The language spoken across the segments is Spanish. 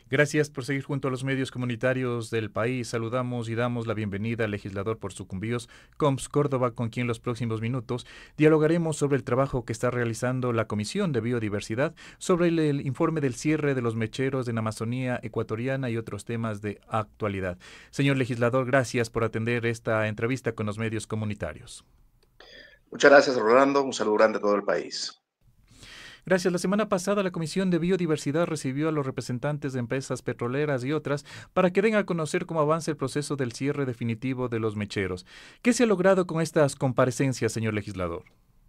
Gracias por seguir junto a los medios comunitarios del país. Saludamos y damos la bienvenida al legislador por Sucumbíos, Coms Córdoba, con quien en los próximos minutos dialogaremos sobre el trabajo que está realizando la Comisión de Biodiversidad, sobre el informe del cierre de los mecheros en la Amazonía ecuatoriana y otros temas de actualidad. Señor legislador, gracias por atender esta entrevista con los medios comunitarios. Muchas gracias, Rolando. Un saludo grande a todo el país. Gracias. La semana pasada la Comisión de Biodiversidad recibió a los representantes de empresas petroleras y otras para que den a conocer cómo avanza el proceso del cierre definitivo de los mecheros. ¿Qué se ha logrado con estas comparecencias, señor legislador?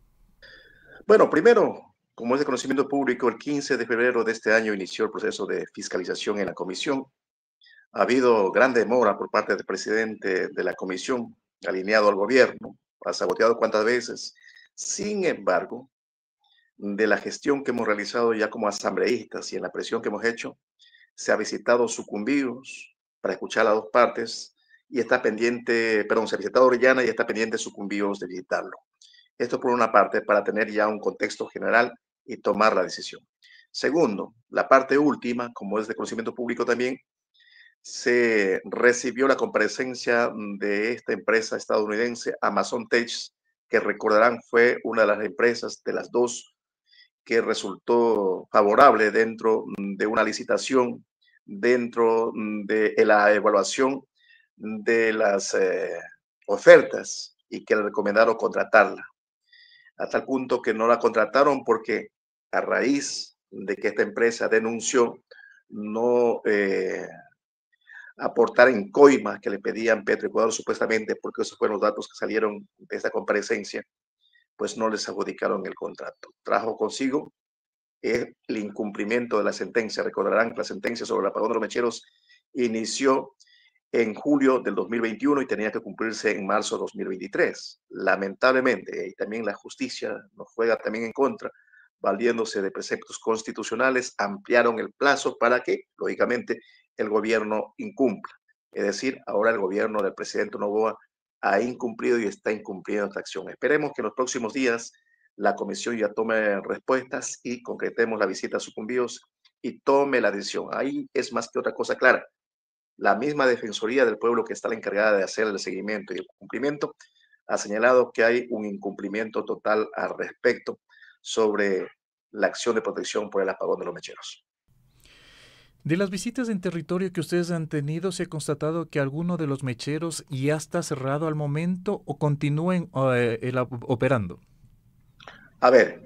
Bueno, primero, como es de conocimiento público, el 15 de febrero de este año inició el proceso de fiscalización en la comisión. Ha habido gran demora por parte del presidente de la comisión, alineado al gobierno, ha saboteado cuantas veces. Sin embargo, de la gestión que hemos realizado ya como asambleístas y en la presión que hemos hecho, se ha visitado Sucumbíos para escuchar a las dos partes y está pendiente, perdón, se ha visitado Orellana y está pendiente Sucumbíos de visitarlo. Esto por una parte, para tener ya un contexto general y tomar la decisión. Segundo, la parte última, como es de conocimiento público también, se recibió la comparecencia de esta empresa estadounidense, Amazon Tech, que recordarán fue una de las empresas de las dos que resultó favorable dentro de una licitación, dentro de la evaluación de las ofertas y que le recomendaron contratarla, a tal punto que no la contrataron porque a raíz de que esta empresa denunció no aportar en coimas que le pedían Petroecuador supuestamente, porque esos fueron los datos que salieron de esta comparecencia, pues no les adjudicaron el contrato. Trajo consigo el incumplimiento de la sentencia. Recordarán que la sentencia sobre el apagón de los mecheros inició en julio del 2021 y tenía que cumplirse en marzo de 2023. Lamentablemente, y también la justicia nos juega también en contra, valiéndose de preceptos constitucionales, ampliaron el plazo para que, lógicamente, el gobierno incumpla. Es decir, ahora el gobierno del presidente Noboa ha incumplido y está incumpliendo esta acción. Esperemos que en los próximos días la comisión ya tome respuestas y concretemos la visita a Sucumbíos y tome la decisión. Ahí es más que otra cosa clara. La misma Defensoría del Pueblo, que está la encargada de hacer el seguimiento y el cumplimiento, ha señalado que hay un incumplimiento total al respecto sobre la acción de protección por el apagón de los mecheros. De las visitas en territorio que ustedes han tenido, ¿se ha constatado que alguno de los mecheros ya está cerrado al momento o continúen operando? A ver,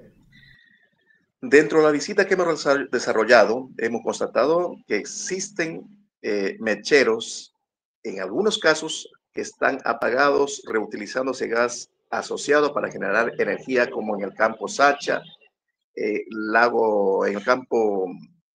dentro de la visita que hemos desarrollado, hemos constatado que existen mecheros, en algunos casos, que están apagados reutilizándose gas asociado para generar energía, como en el campo Sacha, lago, en el campo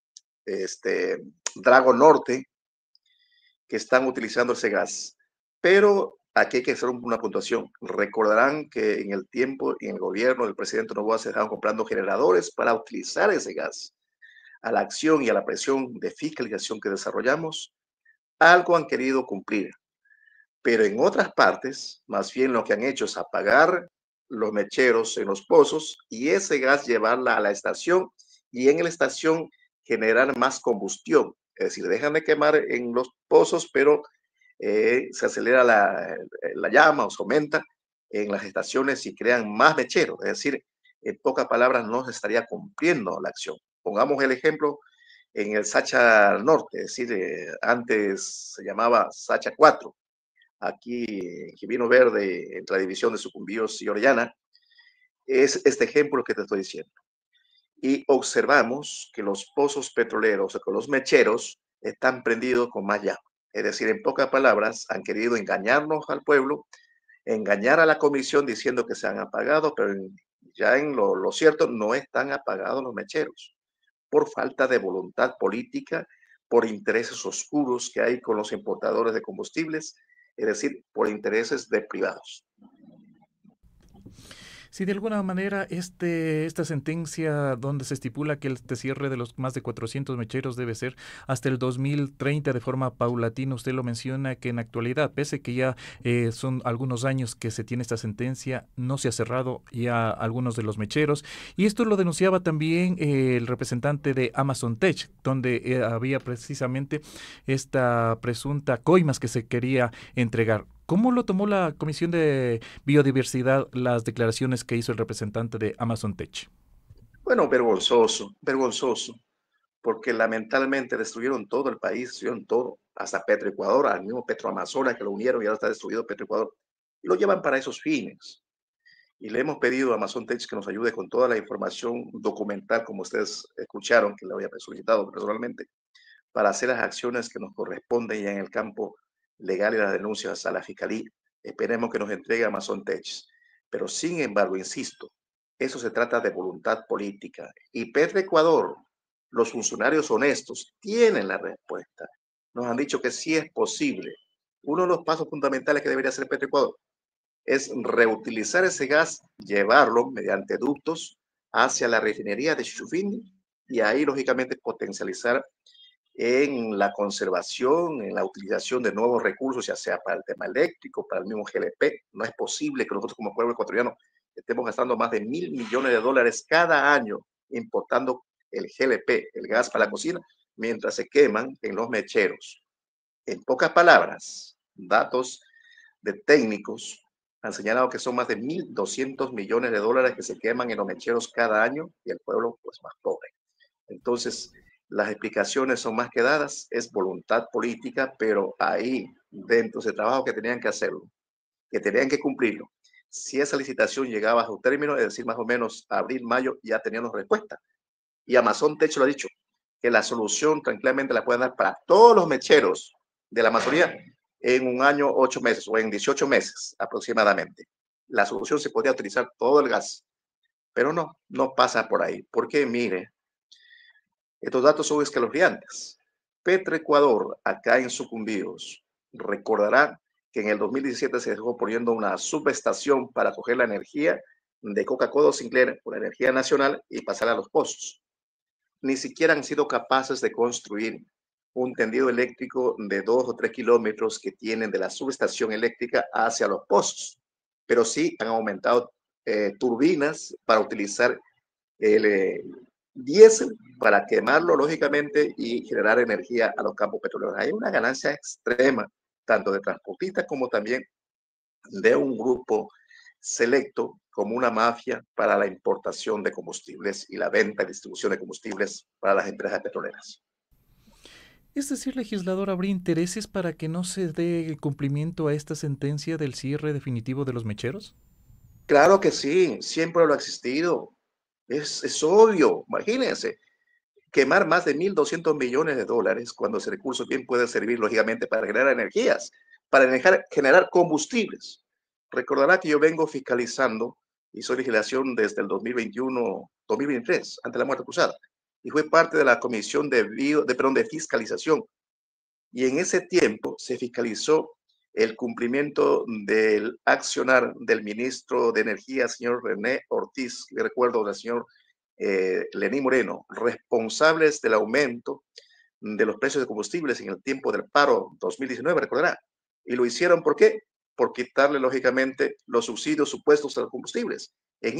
Drago Norte, que están utilizando ese gas. Pero aquí hay que hacer una puntuación. Recordarán que en el tiempo y en el gobierno del presidente Noboa se estaban comprando generadores para utilizar ese gas. A la acción y a la presión de fiscalización que desarrollamos, algo han querido cumplir. Pero en otras partes, más bien lo que han hecho es apagar los mecheros en los pozos y ese gas llevarla a la estación y en la estación generar más combustión. Es decir, dejan de quemar en los pozos, pero se acelera la llama o se aumenta en las estaciones y crean más mecheros. Es decir, en pocas palabras, no se estaría cumpliendo la acción. Pongamos el ejemplo en el Sacha Norte, es decir, antes se llamaba Sacha 4, aquí en Quibino Verde, entre la división de Sucumbíos y Orellana, es este ejemplo que te estoy diciendo. Y observamos que los pozos petroleros, o sea, que los mecheros, están prendidos con más llama. Es decir, en pocas palabras, han querido engañarnos al pueblo, engañar a la comisión diciendo que se han apagado, pero ya en lo cierto no están apagados los mecheros por falta de voluntad política, por intereses oscuros que hay con los importadores de combustibles, es decir, por intereses de privados. Si de alguna manera esta sentencia donde se estipula que el cierre de los más de 400 mecheros debe ser hasta el 2030 de forma paulatina, usted lo menciona que en actualidad, pese que ya son algunos años que se tiene esta sentencia, no se ha cerrado ya algunos de los mecheros. Y esto lo denunciaba también el representante de Amazon Tech, donde había precisamente esta presunta coimas que se quería entregar. ¿Cómo lo tomó la Comisión de Biodiversidad las declaraciones que hizo el representante de Amazon Tech? Bueno, vergonzoso, vergonzoso, porque lamentablemente destruyeron todo el país, destruyeron todo, hasta Petroecuador, al mismo Petroamazonas que lo unieron y ahora está destruido Petroecuador. Y lo llevan para esos fines. Y le hemos pedido a Amazon Tech que nos ayude con toda la información documental, como ustedes escucharon, que le había solicitado personalmente, para hacer las acciones que nos corresponden ya en el campo legal y las denuncias a la Fiscalía. Esperemos que nos entregue Amazon Tech. Pero sin embargo, insisto, eso se trata de voluntad política. Y Petroecuador, los funcionarios honestos, tienen la respuesta. Nos han dicho que sí es posible. Uno de los pasos fundamentales que debería hacer Petroecuador es reutilizar ese gas, llevarlo mediante ductos hacia la refinería de Chuchufindi y ahí, lógicamente, potencializar en la conservación, en la utilización de nuevos recursos, ya sea para el tema eléctrico, para el mismo GLP. No es posible que nosotros como pueblo ecuatoriano estemos gastando más de $1.000 millones cada año importando el GLP, el gas para la cocina, mientras se queman en los mecheros. En pocas palabras, datos de técnicos han señalado que son más de $1.200 millones que se queman en los mecheros cada año y el pueblo pues más pobre. Entonces, las explicaciones son más que dadas, es voluntad política, pero ahí, dentro de ese trabajo que tenían que hacerlo, que tenían que cumplirlo, si esa licitación llegaba a su término, es decir, más o menos abril, mayo, ya teníamos respuesta. Y Amazon Techo lo ha dicho, que la solución tranquilamente la pueden dar para todos los mecheros de la Amazonía en un año, 8 meses o en 18 meses aproximadamente. La solución se podría utilizar todo el gas, pero no, no pasa por ahí. Porque mire, estos datos son escalofriantes. Petroecuador, acá en Sucumbíos, recordará que en el 2017 se dejó poniendo una subestación para coger la energía de Coca-Cola Sinclair por la energía nacional y pasar a los pozos. Ni siquiera han sido capaces de construir un tendido eléctrico de 2 o 3 kilómetros que tienen de la subestación eléctrica hacia los pozos, pero sí han aumentado turbinas para utilizar el diésel para quemarlo, lógicamente, y generar energía a los campos petroleros. Hay una ganancia extrema, tanto de transportistas como también de un grupo selecto como una mafia para la importación de combustibles y la venta y distribución de combustibles para las empresas petroleras. Es decir, legislador, ¿habría intereses para que no se dé el cumplimiento a esta sentencia del cierre definitivo de los mecheros? Claro que sí, siempre lo ha existido. Es obvio, imagínense, quemar más de $1.200 millones cuando ese recurso bien puede servir, lógicamente, para generar energías, para generar combustibles. Recordará que yo vengo fiscalizando y soy legislación desde el 2021-2023, ante la muerte cruzada, y fue parte de la comisión de fiscalización. Y en ese tiempo se fiscalizó el cumplimiento del accionar del ministro de Energía, señor René Ortiz, le recuerdo del señor Lenín Moreno, responsables del aumento de los precios de combustibles en el tiempo del paro 2019, recordará. Y lo hicieron, ¿por qué? Por quitarle, lógicamente, los subsidios supuestos a los combustibles.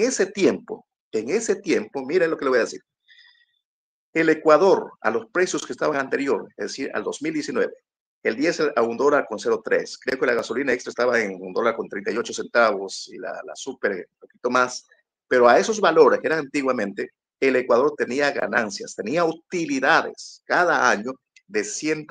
En ese tiempo, miren lo que le voy a decir. El Ecuador, a los precios que estaban anterior, es decir, al 2019, el diésel a $1,03. Creo que la gasolina extra estaba en $1,38 y la super un poquito más. Pero a esos valores que eran antiguamente, el Ecuador tenía ganancias, tenía utilidades cada año de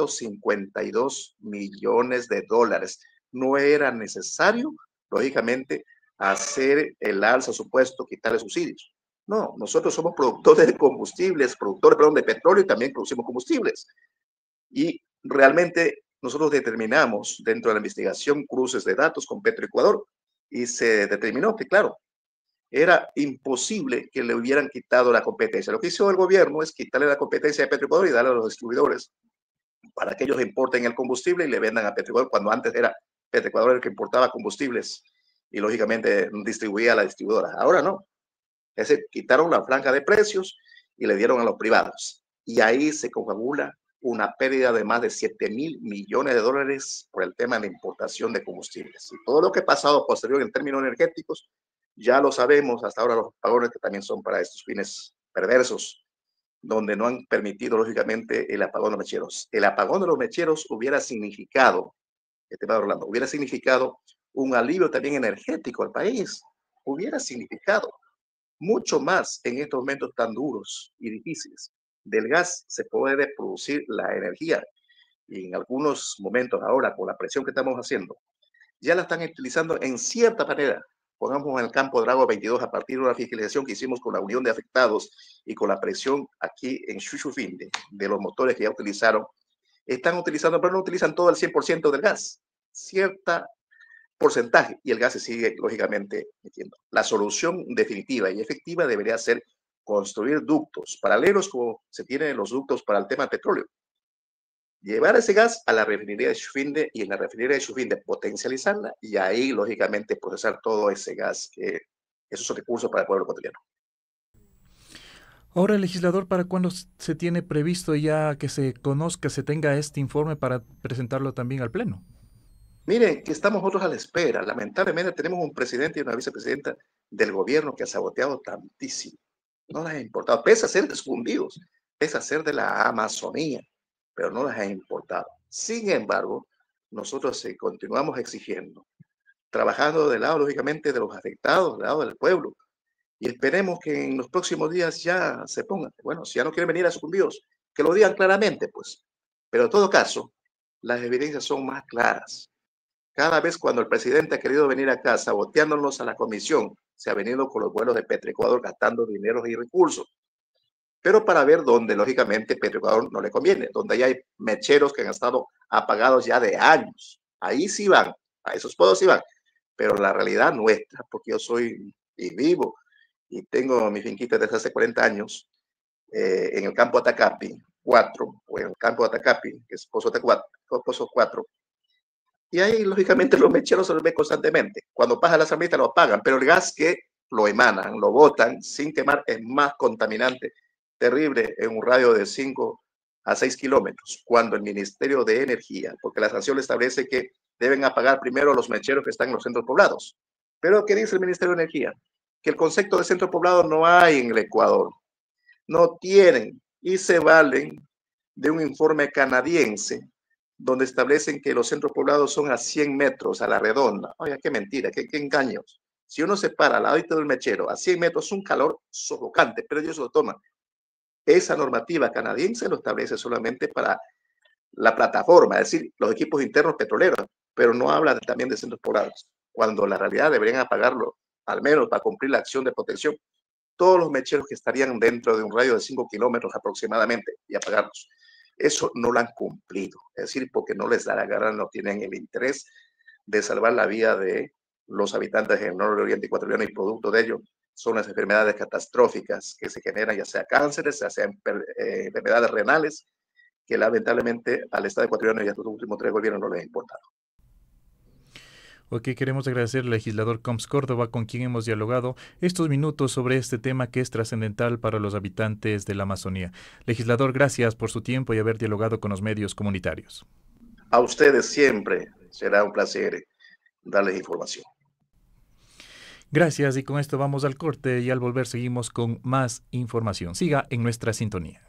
$152 millones. No era necesario, lógicamente, hacer el alza supuesto, quitarle subsidios. No, nosotros somos productores de combustibles, productores, perdón, de petróleo y también producimos combustibles. Y realmente nosotros determinamos dentro de la investigación cruces de datos con Petroecuador y se determinó que, claro, era imposible que le hubieran quitado la competencia. Lo que hizo el gobierno es quitarle la competencia a Petroecuador y darle a los distribuidores para que ellos importen el combustible y le vendan a Petroecuador, cuando antes era Petroecuador el que importaba combustibles y lógicamente distribuía a las distribuidoras. Ahora no, quitaron la franja de precios y le dieron a los privados. Y ahí se confabula una pérdida de más de 7.000 millones de dólares por el tema de importación de combustibles. Y todo lo que ha pasado posterior en términos energéticos, ya lo sabemos, hasta ahora los apagones que también son para estos fines perversos, donde no han permitido, lógicamente, el apagón de los mecheros. El apagón de los mecheros hubiera significado, estimado Orlando, hubiera significado un alivio también energético al país, hubiera significado mucho más en estos momentos tan duros y difíciles. Del gas se puede producir la energía y en algunos momentos ahora con la presión que estamos haciendo, ya la están utilizando en cierta manera. Pongamos en el campo Drago 22 a partir de una fiscalización que hicimos con la Unión de Afectados y con la presión aquí en Chuchufinde de los motores que ya utilizaron, están utilizando, pero no utilizan todo el 100% del gas, cierta porcentaje y el gas se sigue lógicamente metiendo. La solución definitiva y efectiva debería ser construir ductos paralelos como se tienen los ductos para el tema del petróleo. Llevar ese gas a la refinería de Shushufinde y en la refinería de Shushufinde potencializarla y ahí lógicamente procesar todo ese gas que esos recursos para el pueblo ecuatoriano. Ahora, legislador, ¿para cuándo se tiene previsto ya que se conozca, se tenga este informe para presentarlo también al Pleno? Miren, que estamos nosotros a la espera. Lamentablemente tenemos un presidente y una vicepresidenta del gobierno que ha saboteado tantísimo. No les ha importado, pese a ser escondidos, pese a ser de la Amazonía, pero no les ha importado. Sin embargo, nosotros continuamos exigiendo, trabajando del lado, lógicamente, de los afectados, del lado del pueblo, y esperemos que en los próximos días ya se pongan. Bueno, si ya no quieren venir a sucumbíos, que lo digan claramente, pues. Pero en todo caso, las evidencias son más claras. Cada vez cuando el presidente ha querido venir acá saboteándonos a la comisión, se ha venido con los vuelos de Petroecuador gastando dinero y recursos, pero para ver dónde, lógicamente, Petroecuador no le conviene, donde ya hay mecheros que han estado apagados ya de años. Ahí sí van, a esos pueblos sí van, pero la realidad nuestra, porque yo soy y vivo y tengo mi finquita desde hace 40 años en el campo Atacapi 4, o en el campo Atacapi, que es Pozo 4, y ahí, lógicamente, los mecheros se los ve constantemente. Cuando pasa la asamblea lo apagan, pero el gas que lo emanan, lo botan sin quemar, es más contaminante, terrible, en un radio de 5 a 6 kilómetros. Cuando el Ministerio de Energía, porque la sanción establece que deben apagar primero los mecheros que están en los centros poblados. Pero, ¿qué dice el Ministerio de Energía? Que el concepto de centro poblado no hay en el Ecuador. No tienen y se valen de un informe canadiense donde establecen que los centros poblados son a 100 metros a la redonda. Oye, qué mentira, qué engaños. Si uno se para al lado del mechero a 100 metros, es un calor sofocante, pero ellos lo toman. Esa normativa canadiense lo establece solamente para la plataforma, es decir, los equipos internos petroleros, pero no habla también de centros poblados, cuando la realidad deberían apagarlo, al menos para cumplir la acción de protección, todos los mecheros que estarían dentro de un radio de 5 kilómetros aproximadamente y apagarlos. Eso no lo han cumplido, es decir, porque no les da la gana, no tienen el interés de salvar la vida de los habitantes del Norte Oriente Ecuatoriano y producto de ello son las enfermedades catastróficas que se generan, ya sea cánceres, ya sea enfermedades renales, que lamentablemente al Estado ecuatoriano y a estos últimos 3 gobiernos no les ha importado. Ok, queremos agradecer al legislador Coms Córdoba con quien hemos dialogado estos minutos sobre este tema que es trascendental para los habitantes de la Amazonía. Legislador, gracias por su tiempo y haber dialogado con los medios comunitarios. A ustedes siempre será un placer darles información. Gracias y con esto vamos al corte y al volver seguimos con más información. Siga en nuestra sintonía.